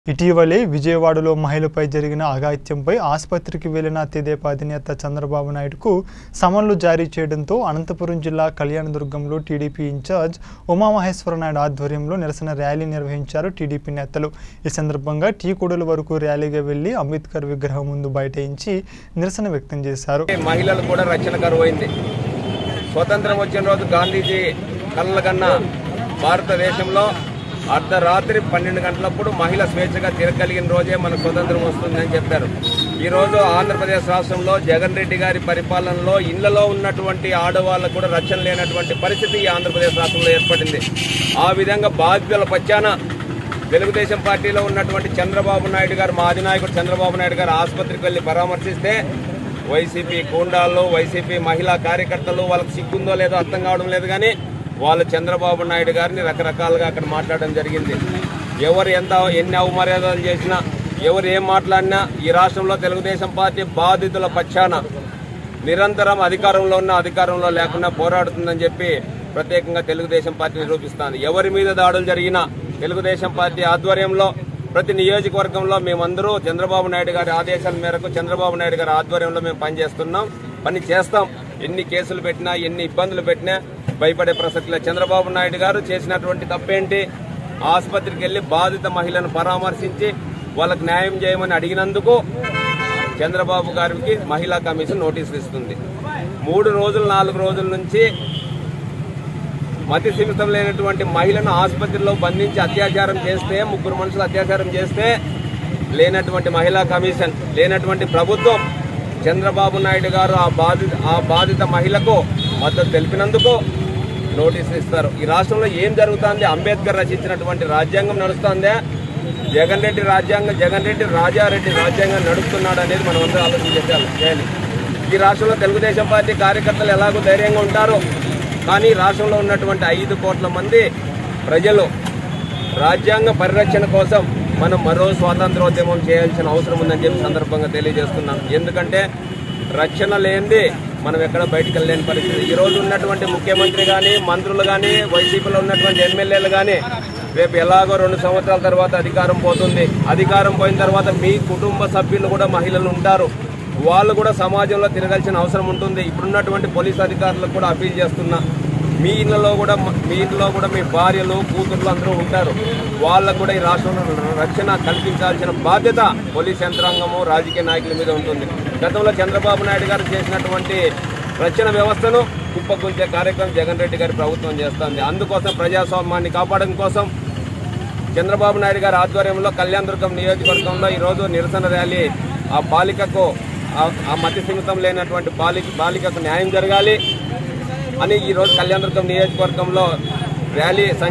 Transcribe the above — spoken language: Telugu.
ఇటీవలే విజయవాడలో మహిళపై జరిగిన అఘాయిత్యంపై ఆసుపత్రికి వెళ్లిన తెదేపా అధినేత చంద్రబాబు నాయుడుకు సమన్లు జారీ చేయడంతో అనంతపురం జిల్లా కళ్యాణదుర్గంలో టీడీపీ ఇన్ఛార్జ్ ఉమామహేశ్వర నాయుడు ఆధ్వర్యంలో నిరసన ర్యాలీ నిర్వహించారు టీడీపీ నేతలు। ఈ సందర్భంగా టీ కూడలి వరకు ర్యాలీగా వెళ్లి అంబేద్కర్ విగ్రహం ముందు బైఠాయించి నిరసన వ్యక్తం చేశారు। మహిళలు కూడా రక్షణ కరువైంది। స్వతంత్రం వచ్చిన రోజు గాంధీజీ కలలుగన్న భారతదేశంలో అర్ధరాత్రి 12 గంటలప్పుడు మహిళ స్వేచ్ఛగా తిరగలిగిన రోజే మనకు స్వతంత్రం వస్తుందని చెప్పారు। ఈ రోజు ఆంధ్రప్రదేశ్ రాష్ట్రంలో జగన్ రెడ్డి గారి పరిపాలనలో ఇళ్లలో ఉన్నటువంటి ఆడవాళ్ళకు కూడా రక్షణ లేనటువంటి పరిస్థితి ఈ ఆంధ్రప్రదేశ్ రాష్ట్రంలో ఏర్పడింది। ఆ విధంగా బాధితుల పక్షాన తెలుగుదేశం పార్టీలో ఉన్నటువంటి చంద్రబాబు నాయుడు గారు, మా అధినాయకుడు చంద్రబాబు నాయుడు గారు ఆసుపత్రికి వెళ్లి పరామర్శిస్తే వైసీపీ గూండాలు, వైసీపీ మహిళా కార్యకర్తలు వాళ్ళకి సిగ్గుందో లేదో అర్థం కావడం లేదు, కానీ వాళ్ళు చంద్రబాబు నాయుడు గారిని రకరకాలుగా అక్కడ మాట్లాడడం జరిగింది। ఎవరు ఎన్ని అవమర్యాదలు చేసినా, ఎవరు ఏం మాట్లాడినా ఈ రాష్ట్రంలో తెలుగుదేశం పార్టీ బాధితుల పక్షాన నిరంతరం అధికారంలో ఉన్న అధికారంలో లేకుండా పోరాడుతుందని చెప్పి ప్రత్యేకంగా తెలుగుదేశం పార్టీ నిరూపిస్తుంది। ఎవరి మీద దాడులు జరిగినా తెలుగుదేశం పార్టీ ఆధ్వర్యంలో ప్రతి నియోజకవర్గంలో మేమందరూ చంద్రబాబు నాయుడు గారి ఆదేశాల మేరకు చంద్రబాబు నాయుడు గారి ఆధ్వర్యంలో మేము పని చేస్తాం। ఎన్ని కేసులు పెట్టినా, ఎన్ని ఇబ్బందులు పెట్టినా భయపడే ప్రసక్తిలో చంద్రబాబు నాయుడు గారు చేసినటువంటి తప్పేంటి? ఆసుపత్రికి వెళ్లి బాధిత మహిళను పరామర్శించి వాళ్ళకు న్యాయం చేయమని అడిగినందుకు చంద్రబాబు గారికి మహిళా కమిషన్ నోటీసులు ఇస్తుంది। 3 రోజులు 4 రోజుల నుంచి మతి స్థిమితం లేనటువంటి మహిళను ఆసుపత్రిలో బంధించి అత్యాచారం చేస్తే, 3 మనుషులు అత్యాచారం చేస్తే లేనటువంటి మహిళా కమిషన్, లేనటువంటి ప్రభుత్వం చంద్రబాబు నాయుడు గారు ఆ బాధిత మహిళకు మద్దతు తెలిపినందుకు నోటీసులు ఇస్తారు। ఈ రాష్ట్రంలో ఏం జరుగుతుంది? అంబేద్కర్ రచించినటువంటి రాజ్యాంగం నడుస్తుందే, జగన్ రెడ్డి రాజారెడ్డి రాజ్యాంగం నడుస్తున్నాడు అనేది మనం అందరూ ఆలోచించాలి। ఈ రాష్ట్రంలో తెలుగుదేశం పార్టీ కార్యకర్తలు ఎలాగో ధైర్యంగా ఉంటారు, కానీ రాష్ట్రంలో ఉన్నటువంటి 5 కోట్ల మంది ప్రజలు రాజ్యాంగ పరిరక్షణ కోసం మనం మరో స్వాతంత్రోద్యమం చేయాల్సిన అవసరం ఉందని చెప్పి సందర్భంగా తెలియజేస్తున్నాం। ఎందుకంటే రక్షణ లేనిది మనం ఎక్కడ బయటికి వెళ్ళలేని పరిస్థితి। ఈ రోజు ఉన్నటువంటి ముఖ్యమంత్రి కానీ, మంత్రులు కానీ, వైసీపీలో ఉన్నటువంటి ఎమ్మెల్యేలు కానీ రేపు ఎలాగో 2 సంవత్సరాల తర్వాత అధికారం పోతుంది। అధికారం పోయిన తర్వాత మీ కుటుంబ సభ్యులు కూడా మహిళలు ఉంటారు, వాళ్ళు కూడా సమాజంలో తిరగాల్సిన అవసరం ఉంటుంది। ఇప్పుడున్నటువంటి పోలీస్ అధికారులకు కూడా అపీల్ చేస్తున్నా, మీ ఇంట్లో కూడా మీ భార్యలు, కూతుర్లు అందరూ ఉంటారు, వాళ్ళకు కూడా ఈ రాష్ట్రంలో రక్షణ కల్పించాల్సిన బాధ్యత పోలీస్ యంత్రాంగము, రాజకీయ నాయకుల మీద ఉంటుంది। గతంలో చంద్రబాబు నాయుడు గారు చేసినటువంటి రక్షణ వ్యవస్థను కుప్పకూల్చే కార్యక్రమం జగన్ రెడ్డి గారి ప్రభుత్వం చేస్తుంది। అందుకోసం ప్రజాస్వామ్యాన్ని కాపాడడం కోసం చంద్రబాబు నాయుడు గారి ఆధ్వర్యంలో కళ్యాణదుర్గం నియోజకవర్గంలో ఈరోజు నిరసన ర్యాలీ, ఆ బాలికకు, ఆ మతి స్థిమితం లేనటువంటి బాలికకు న్యాయం జరగాలి అని ఈరోజు కళ్యాణదుర్గం నియోజకవర్గంలో ర్యాలీ